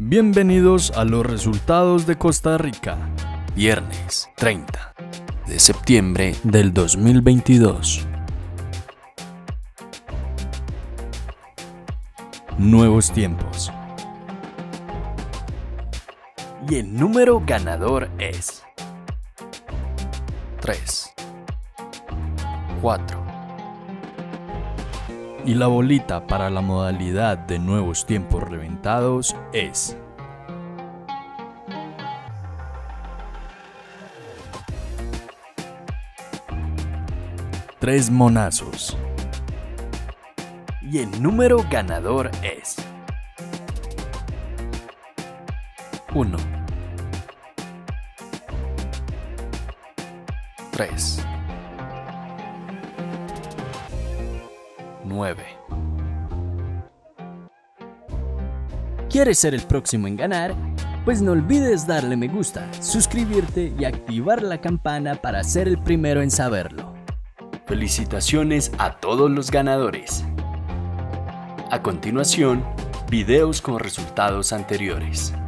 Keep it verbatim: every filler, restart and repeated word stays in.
Bienvenidos a los resultados de Costa Rica, viernes treinta de septiembre del dos mil veintidós. Nuevos tiempos. Y el número ganador es tres, cuatro. Y la bolita para la modalidad de nuevos tiempos reventados es tres monazos. Y el número ganador es uno, tres, nueve. ¿Quieres ser el próximo en ganar? Pues no olvides darle me gusta, suscribirte y activar la campana para ser el primero en saberlo. Felicitaciones a todos los ganadores. A continuación, videos con resultados anteriores.